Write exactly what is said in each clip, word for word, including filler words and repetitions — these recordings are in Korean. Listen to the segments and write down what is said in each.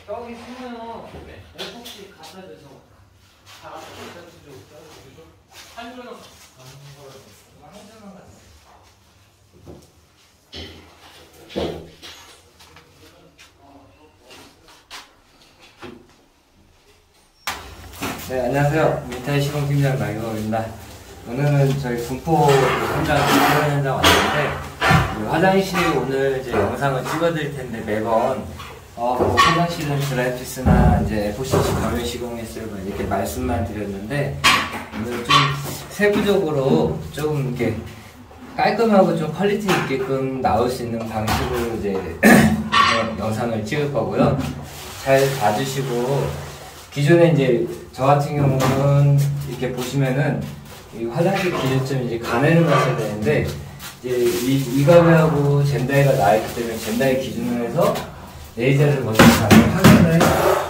여기 보면 네. 에포시 갖다 줘서 다 갖다 주죠. 한 줄은 한 줄은 갔어. 네, 안녕하세요. 미타의 시공팀장 나경호입니다. 오늘은 저희 군포 현장 공연 현장 왔는데 화장실 오늘 이제 영상을 찍어드릴 텐데 매번 어, 뭐 화장실은 드라이피스나 이제 에프오씨 가면 시공했어요 이렇게 말씀만 드렸는데 오늘 좀 세부적으로 좀 이렇게 깔끔하고 좀 퀄리티 있게끔 나올 수 있는 방식으로 이제 영상을 찍을 거고요. 잘 봐주시고 기존에 이제 저 같은 경우는 이렇게 보시면은 이 화장실 기준점 이제 가내를 마셔야 되는데 이제 이, 이 가게하고 젠다이가 나있기 때문에 젠다이 기준으로 해서 레이저를 먼저 확인을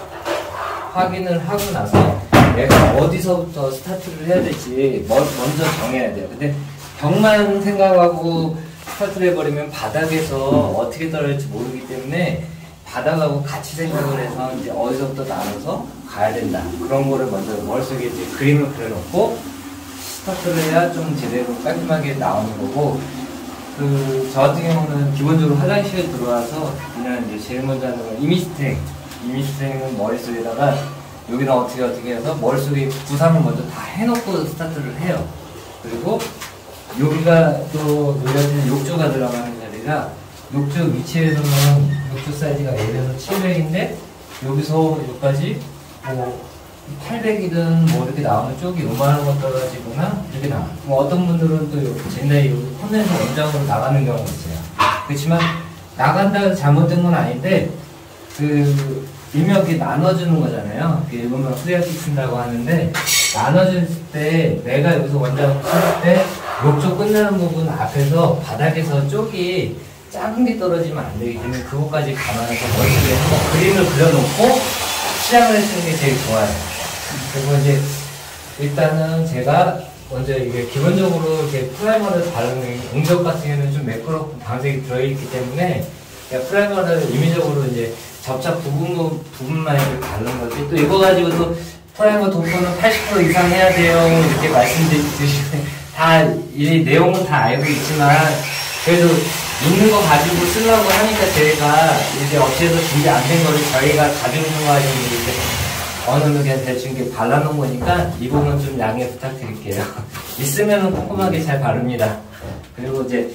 확인을 하고 나서 내가 어디서부터 스타트를 해야 될지 먼저 정해야 돼요. 근데 벽만 생각하고 스타트를 해버리면 바닥에서 어떻게 떨어질지 모르기 때문에 바닥하고 같이 생각을 해서 이제 어디서부터 나눠서 가야 된다. 그런 거를 먼저 머릿속에 이제 그림을 그려놓고 스타트를 해야 좀 제대로 깔끔하게 나오는 거고, 그, 저 같은 경우는 기본적으로 화장실에 들어와서 그냥 이제 제일 먼저 하는 건 이미스탱. 이미스탱은 머릿속에다가 여기는 어떻게 어떻게 해서 머릿속에 구상을 먼저 다 해놓고 스타트를 해요. 그리고 여기가 또 여기가 욕조가 들어가는 자리라 욕조 위치에서는 욕조 사이즈가 예를 들어서 칠백인데 여기서 여기까지 뭐 팔백이든 뭐 이렇게 나오는 쪽이 요만한 거 떨어지거나 이렇게 나와. 뭐 어떤 분들은 또 젠다이 여기 콘덴서 원장으로 나가는 경우가 있어요. 그렇지만 나간다고 해서 잘못된 건 아닌데 그 일명 이렇게 나눠주는 거잖아요. 일본말 프리아틱스라고 하는데 나눠줄 때 내가 여기서 원장을 쓸 때 욕조 끝나는 부분 앞에서 바닥에서 쪽이 작은 게 떨어지면 안 되기 때문에 그것까지 감안해서 머릿속에 한번 그림을 그려놓고 시작을 해주는 게 제일 좋아요. 그리고 이제 일단은 제가 먼저 이게 기본적으로 이렇게 프라이머를 바르는 용접 같은 경우는 좀 매끄럽고 방색이 들어있기 때문에 프라이머를 임의적으로 이제 접착 부분, 부분만 이렇게 바르는 거지. 또 이거 가지고도 프라이머 도포는 팔십 퍼센트 이상 해야 돼요. 이렇게 말씀드리시면 다, 이 내용은 다 알고 있지만 그래도 있는 거 가지고 쓰려고 하니까 저희가 이제 업체에서 준비 안 된 거를 저희가 가지고 있는 거 가지고 이렇게 어느 정도 그냥 대충 이렇게 발라놓은 거니까 이 부분 좀 양해 부탁드릴게요. 있으면은 꼼꼼하게 잘 바릅니다. 그리고 이제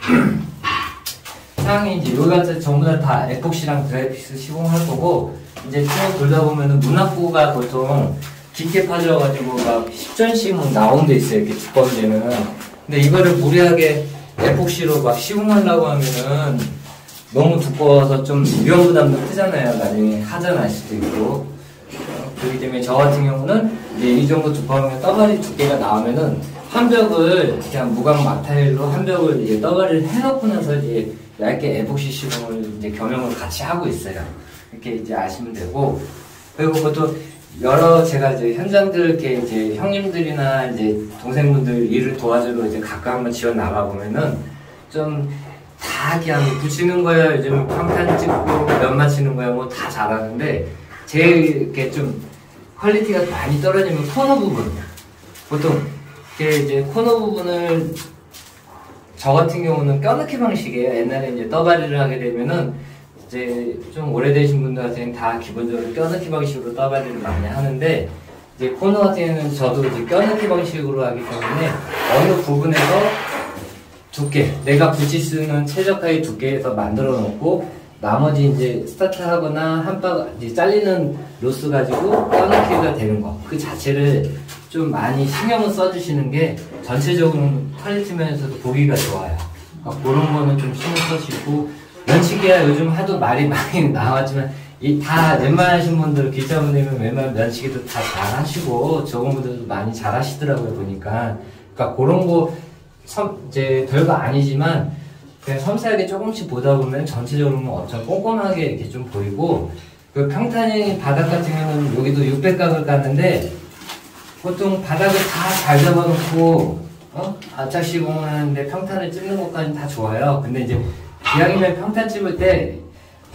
상황이 이제 여기 같은 전부 다, 다 에폭시랑 드라이피스 시공할 거고 이제 쭉 돌다 보면은 문학구가 보통 깊게 파져가지고 막 십 전씩 나온 데 있어요. 이렇게 두꺼운 데는. 근데 이거를 무리하게 에폭시로 막 시공하려고 하면은 너무 두꺼워서 좀 위험 부담도 크잖아요. 나중에 하자 날 수도 있고. 그렇기 때문에 저 같은 경우는 이제 이 정도 두꺼우면 떠가리 두께가 나오면은 한 벽을 그냥 무광 막타일로 한 벽을 이제 떠가리를 해놓고 나서 이제 얇게 에폭시 시공을 이제 겸용을 같이 하고 있어요. 이렇게 이제 아시면 되고. 그리고 그것도 여러 제가 이제 현장들 이렇게 이제 형님들이나 이제 동생분들 일을 도와주러 이제 가끔 한번 지원 나가보면은 좀 다 그냥 붙이는 거야. 요즘 평판 찍고 면 맞히는 거야. 뭐 다 잘하는데 제일 이렇게 좀 퀄리티가 많이 떨어지면 코너 부분. 보통 이게 이제 코너 부분을 저 같은 경우는 껴넣기 방식이에요. 옛날에 이제 떠바리를 하게 되면은 이제 좀 오래되신 분들한테는 다 기본적으로 껴넣기 방식으로 떠바리를 많이 하는데 이제 코너 같은 경우는 저도 이제 껴넣기 방식으로 하기 때문에 어느 부분에서 두께, 내가 붙일 수 있는 최적화의 두께에서 만들어 놓고 나머지 이제 스타트 하거나 한박 이제 잘리는 로스 가지고 껴넣기가 되는 거. 그 자체를 좀 많이 신경을 써주시는 게 전체적으로 퀄리티 면에서도 보기가 좋아요. 그러니까 그런 거는 좀 신경 써주시고 면치기야 요즘 하도 말이 많이 나왔지만 이 다 웬만하신 분들 기자분들이면 웬만한 면치기도 다 잘하시고 적은 분들도 많이 잘하시더라고요 보니까. 그러니까 그런 거 섬, 이제 별거 아니지만 그냥 섬세하게 조금씩 보다 보면 전체적으로 엄청 꼼꼼하게 이렇게 좀 보이고 그 평탄이 바닥 같은 경우는 여기도 육백 각을 깠는데 보통 바닥을 다 잘 잡아놓고 어? 아짝 시공을 하는데 평탄을 찝는 것까지는 다 좋아요. 근데 이제 기왕이면 평탄 찝을 때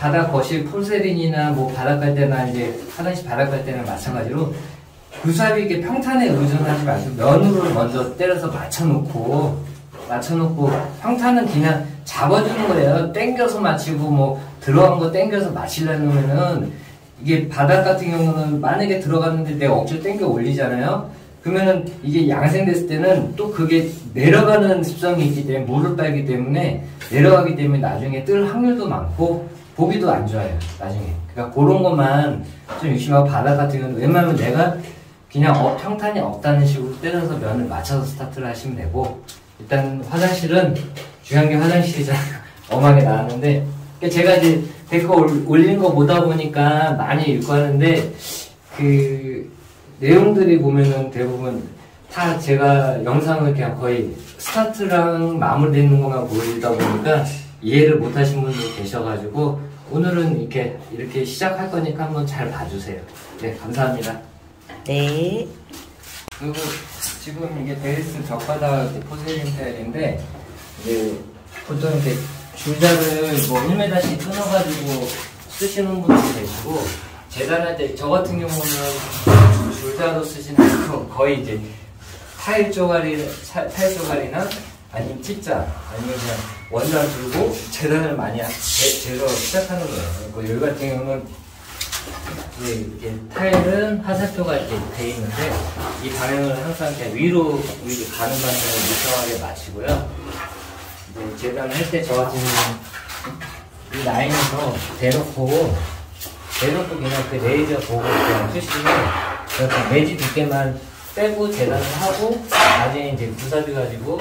바닥 거실 포세린이나 뭐 바닥 갈 때나 이제 화장실 바닥 갈 때는 마찬가지로 구삽이 이렇게 평탄에 의존하지 마시고 면으로 먼저 때려서 맞춰놓고 맞춰놓고 평탄은 그냥 잡아주는 거예요. 당겨서 맞히고 뭐 들어간 거 당겨서 맞히려면은 이게 바닥 같은 경우는 만약에 들어갔는데 내가 억지로 당겨 올리잖아요. 그러면은 이게 양생됐을 때는 또 그게 내려가는 습성이 있기 때문에 물을 빨기 때문에 내려가기 때문에 나중에 뜰 확률도 많고 보기도 안 좋아요. 나중에. 그러니까 그런 것만 좀 유심하고 바닥 같은 경우는 웬만하면 내가 그냥 어, 평탄이 없다는 식으로 때려서 면을 맞춰서 스타트를 하시면 되고 일단 화장실은 중요한 게 화장실이잖아요. 엄하게 나왔는데 제가 이제 댓글 올린 거 보다 보니까 많이 읽고 하는데 그 내용들이 보면은 대부분 다 제가 영상을 그냥 거의 스타트랑 마무리되는 것만 보여주다 보니까 이해를 못 하신 분도 계셔가지고 오늘은 이렇게 이렇게 시작할 거니까 한번 잘 봐주세요. 네, 감사합니다. 네. 그리고 지금 이게 베이스 벽바닥 포세린 타일인데 이제 보통 이렇게 줄자를 뭐 일 미터씩 끊어가지고 쓰시는 분들도 계시고 재단할 때 저 같은 경우는 줄자로 쓰시는 거 거의 이제 타일 쪼가리 타일 쪼가리나 아니면 T자 아니면 그냥 원단 들고 재단을 많이 제대로 시작하는 거예요. 그리고 여기 같은 경우는 이제 이렇게 타일은 화살표가 이렇게 돼 있는데 이 방향을 항상 그냥 위로 위로 가는 방향을 일정하게 맞추고요. 이제 재단을 할 때 저 같은 경우는 이 라인에서 대놓고 대놓고 그냥 그 레이저 보고 그냥 쓰시면 그렇게 매지 두께만 빼고 재단을 하고 나중에 이제 구사비 가지고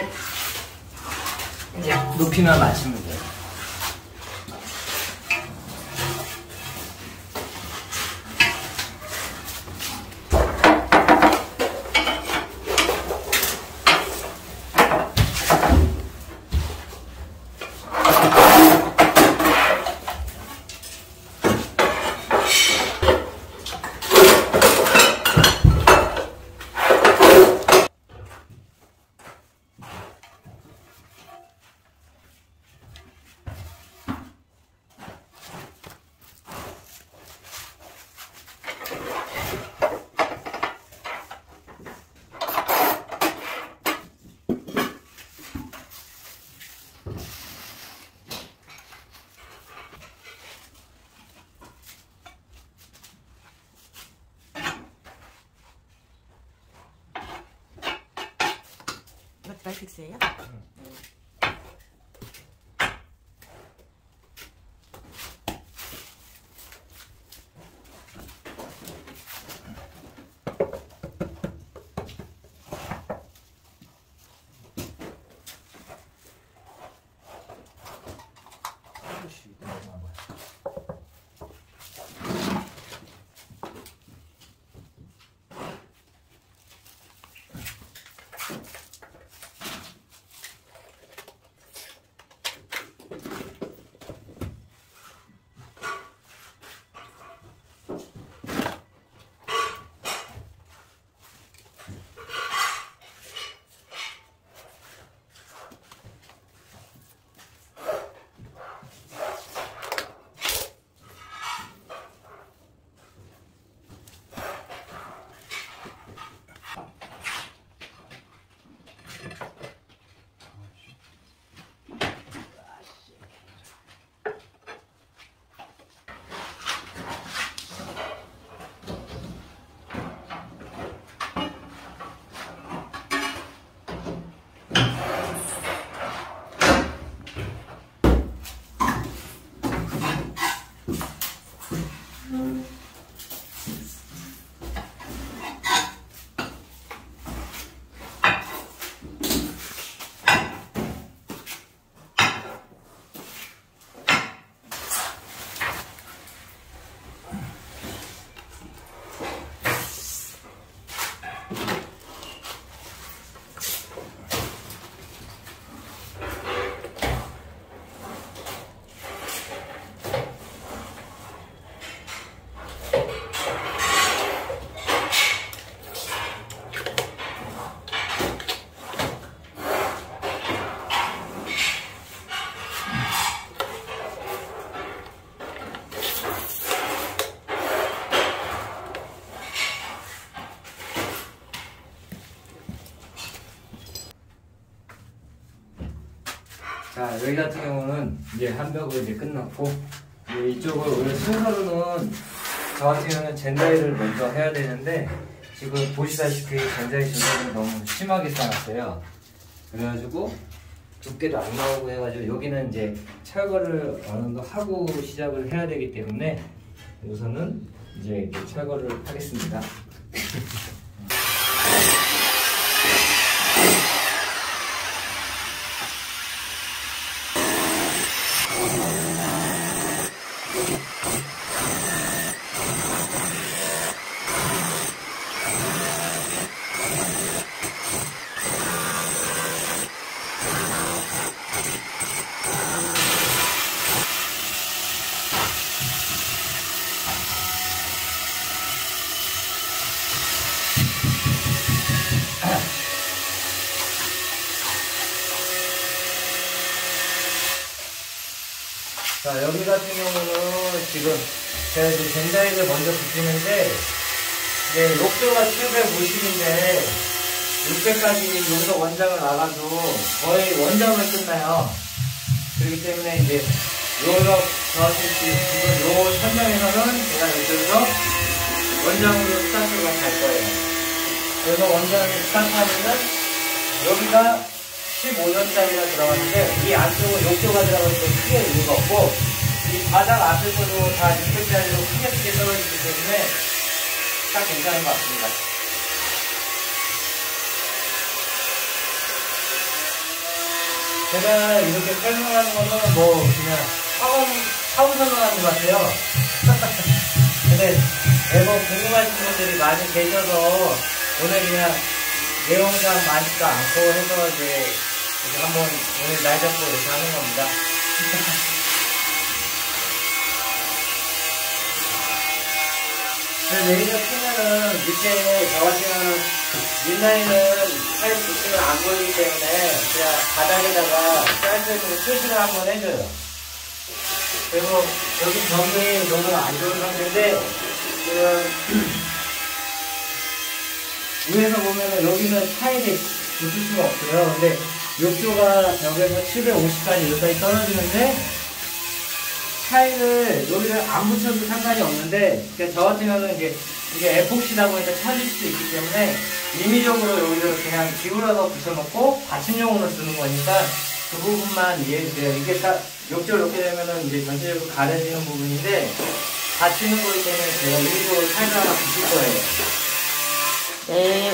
이제 높이만 맞추면 돼요. 마이픽스예요? 여기 같은 경우는 이제 한 벽을 이제 끝났고, 이제 이쪽을 오늘 순서로는 저 같은 경우는 젠다이를 먼저 해야 되는데, 지금 보시다시피 젠다이 준비를 너무 심하게 쌓았어요. 그래가지고 두께도 안 나오고 해가지고 여기는 이제 철거를 어느 정도 하고 시작을 해야 되기 때문에 우선은 이제 이렇게 철거를 하겠습니다. 자, 여기 같은 경우는 지금 제가 이제 젠다이를 먼저 붙이는데, 이제 욕조가 칠백오십인데, 육백까지 여기서 원장을 나가도 거의 원장을 끝나요. 그렇기 때문에 이제, 요러, 저한테 지금 요 천장에서는 제가 여기서 원장으로 스타트가 갈 거예요. 그래서 원장을 스타트하면은, 여기가 십오 년짜리가 들어갔는데 이 안쪽은 욕조가 들어가서 크게 의미가 없고 이 바닥 앞에서도 다 육백짜리로 크게 크게 떨어지기 때문에 딱 괜찮은 것 같습니다. 제가 이렇게 설명하는 거는 뭐 그냥 처음, 처음 설명하는 것 같아요. 근데 매번 궁금하신 분들이 많이 계셔서 오늘 그냥 내용상 많지도 않고 해서 이제 이렇게 한번 오늘 날 잡고 이렇게 하는 겁니다. 레이저 켜면은 밑에 저 같은 경우는 윗라인은 타일 부팅을 안 보이기 때문에 그냥 바닥에다가 쌀쌀로 표시를 한번 해줘요. 그리고 여기 벽이 너무 안 좋은 상태인데 지금 위에서 보면은 여기는 타일이 붙을 수가 없어요. 근데 욕조가 벽에서 칠백오십까지 여기까지 떨어지는데 타일을 여기를 안 붙여도 상관이 없는데 그러니까 저 같은 경우는 이제 이게 에폭시다 보니까 처질 수도 있기 때문에 임의적으로 여기를 그냥 기울여서 붙여놓고 받침용으로 쓰는 거니까 그 부분만 이해해주세요. 이게 딱 욕조 이렇게 되면은 이제 전체적으로 가려지는 부분인데 받치는 거기 때문에 제가 임의적으로 타일을 하나 붙일 거예요. 네.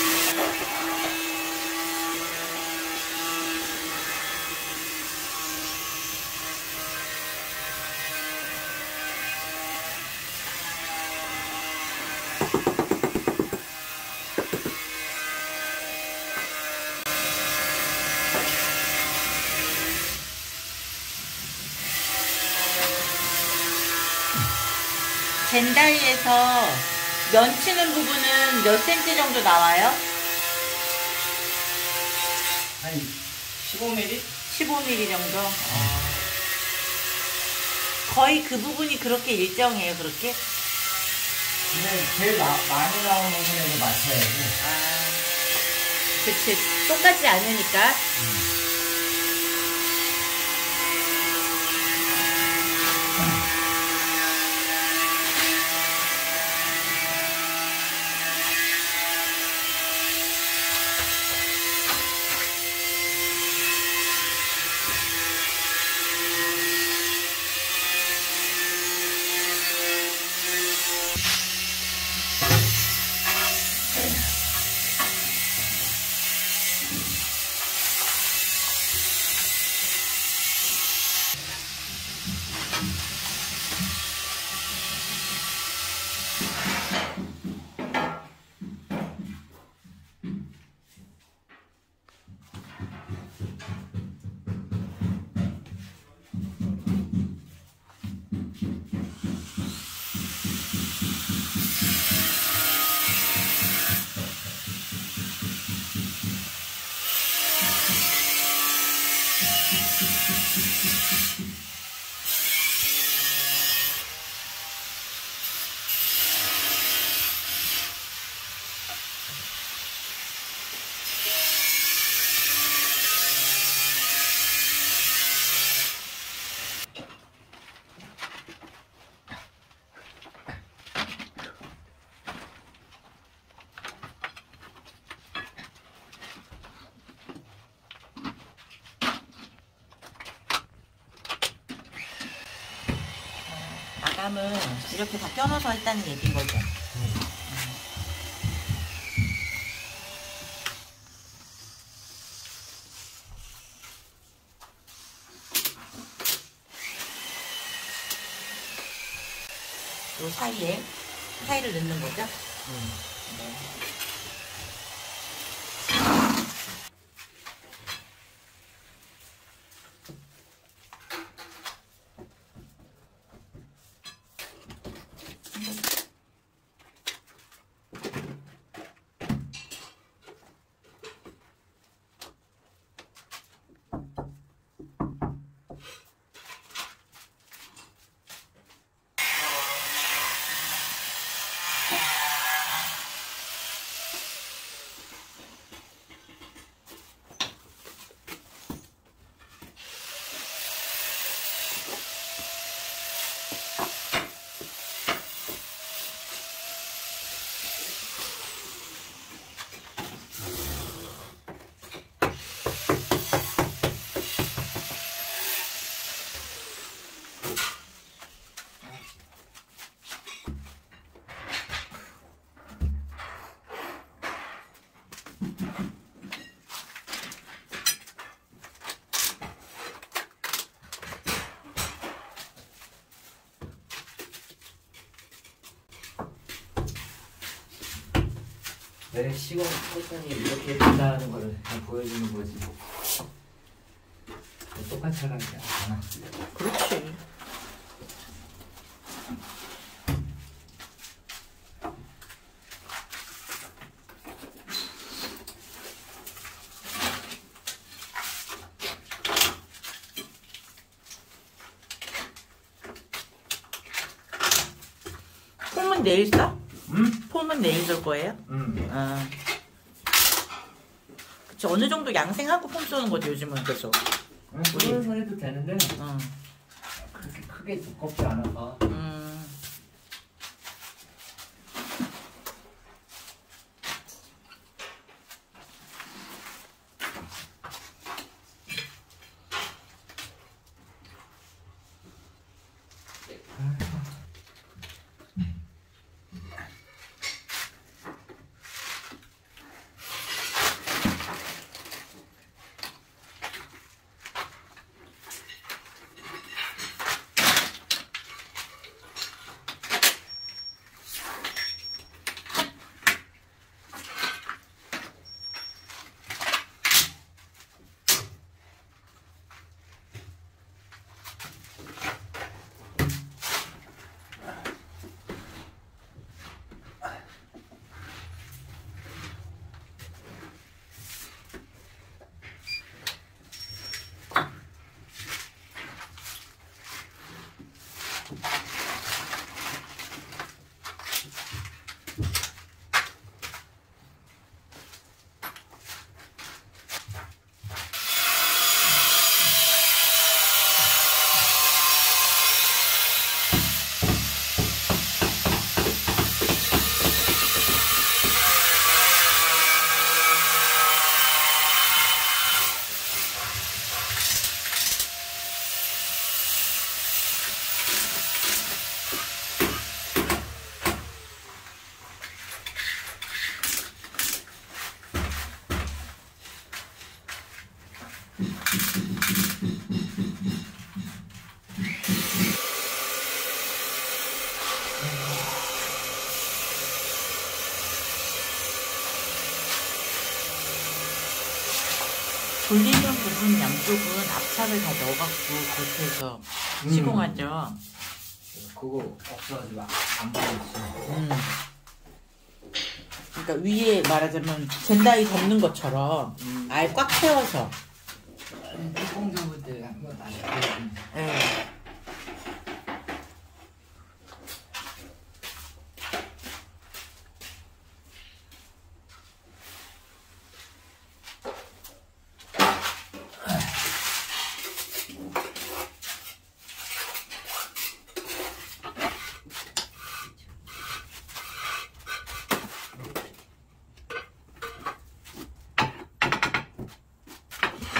젠다이에서 면 치는 부분은 몇 센치 정도 나와요? 한 십오 밀리미터? 십오 밀리미터 정도? 어. 거의 그 부분이 그렇게 일정해요, 그렇게? 근데 제일 마, 많이 나오는 부분에 맞춰야지. 아, 그치. 똑같지 않으니까. 음. 땀을 이렇게 다 껴넣어서 했다는 얘기인 거죠. 요 사이에 사이를 넣는 거죠. 음. 네. 내 시공 패턴이 이렇게 된다는 거를 그냥 보여주는 거지. 똑같이 하는 게 아니잖아. 그렇지. 폼은 내일 써? 응? 폼은 내일 쏠 거예요? 응. 아. 그치, 어느 정도 양생하고 폼 쏘는 거지, 요즘은. 그죠? 응, 그래서 해도 되는데 응. 그렇게 크게 두껍지 않아서. 음. 돌리는 부분 양쪽은 압착을 다 넣어갖고 그렇게 해서 음. 시공하죠. 그거 없어가지고 안 보였어. 음. 그러니까 위에 말하자면 젠다이 덮는 것처럼 음. 아예 꽉 채워서. 뚜껑 접을 때 한번 안 보여주면. 예.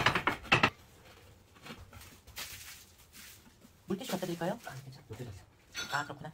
물티슈 갖다 드릴까요? 아니 괜찮아. 못 들었어. 아, 그렇구나.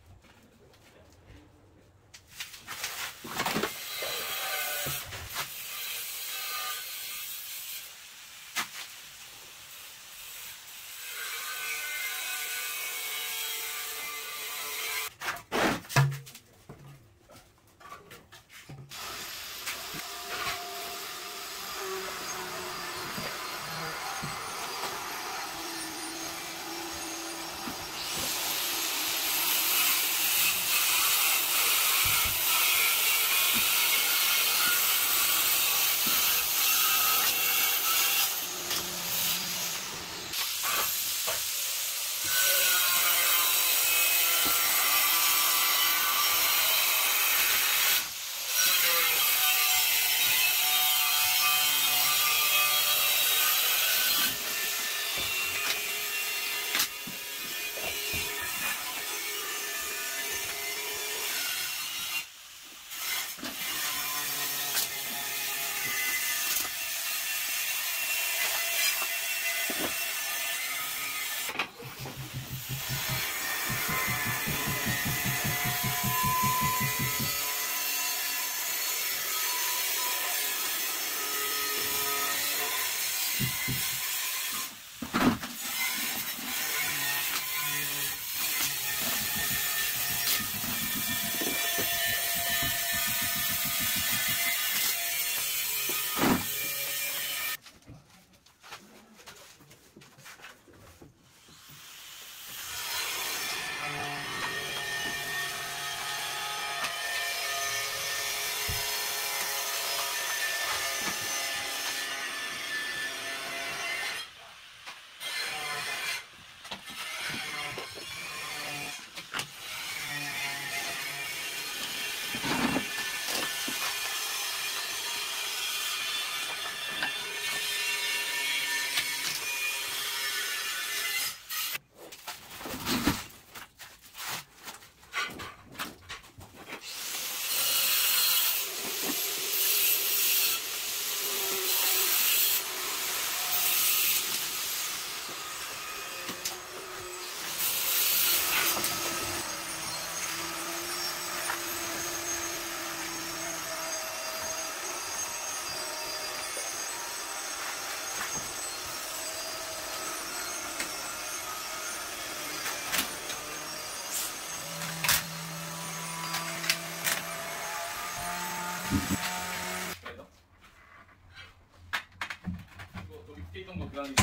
이거 여기 밑에 있던 거 교환이.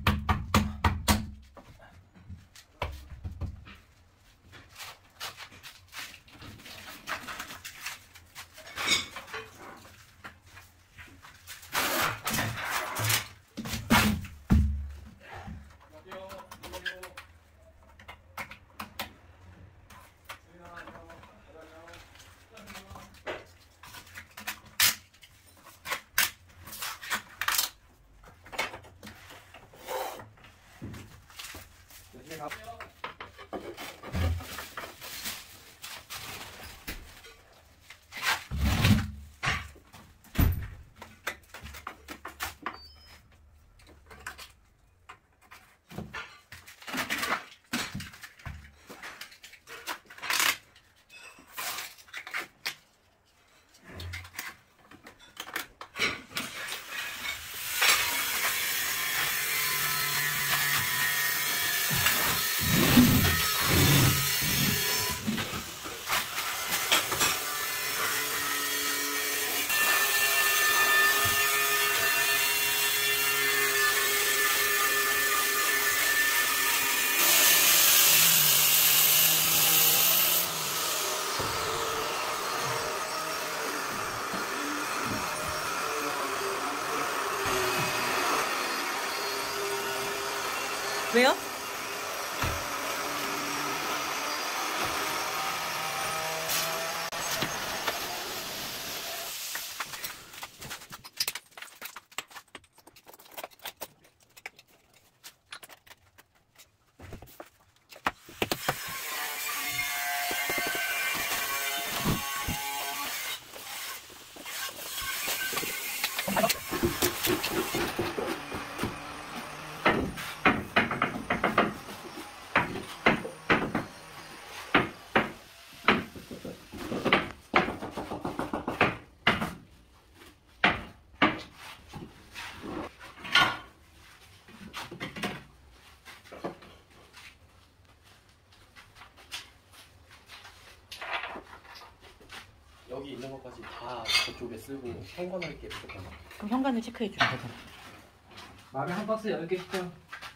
열심히 가. 왜요? 있는 것까지 다 저쪽에 쓰고 현관할 게 부족하나? 그럼 현관을 체크해 줄게. 그럼. 마음에 한 박스 열 개 시켜.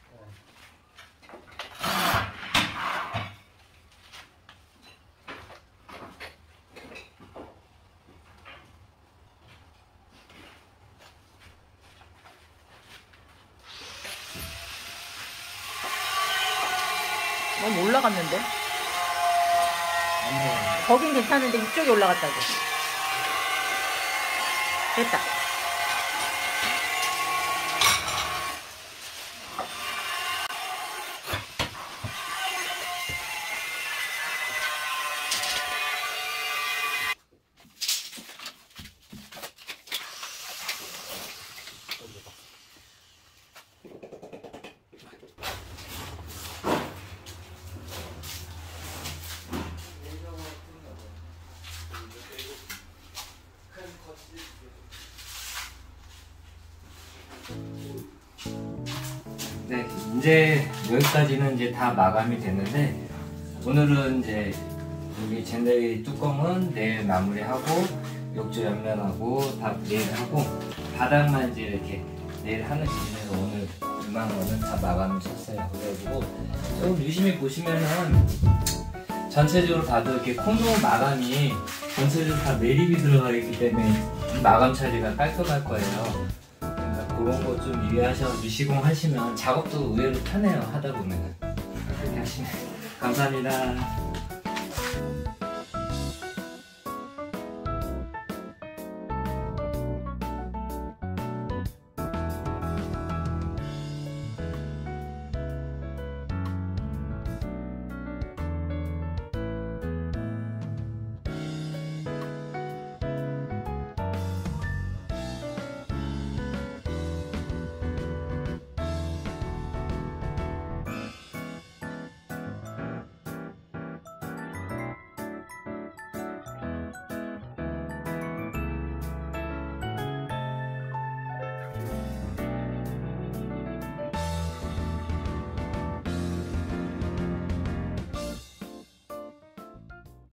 너무 올라갔는데? 아니, 거긴 괜찮은데 이쪽이 올라갔다고. 됐다. 네, 이제 여기까지는 이제 다 마감이 됐는데 오늘은 이제 여기 젠더리 뚜껑은 내일 마무리하고 욕조 옆면하고 다 내일 하고 바닥만 이제 이렇게 내일 하는 기준에서 오늘 이만 원은 다 마감을 쳤어요. 그래가지고 조금 유심히 보시면은 전체적으로 봐도 이렇게 콘돔 마감이 전체적으로 다 매립이 들어가 있기 때문에 마감 처리가 깔끔할 거예요. 그러니까 그런 거 좀 유의하셔서 시공하시면 작업도 의외로 편해요. 하다 보면은 그렇게 하시면 감사합니다.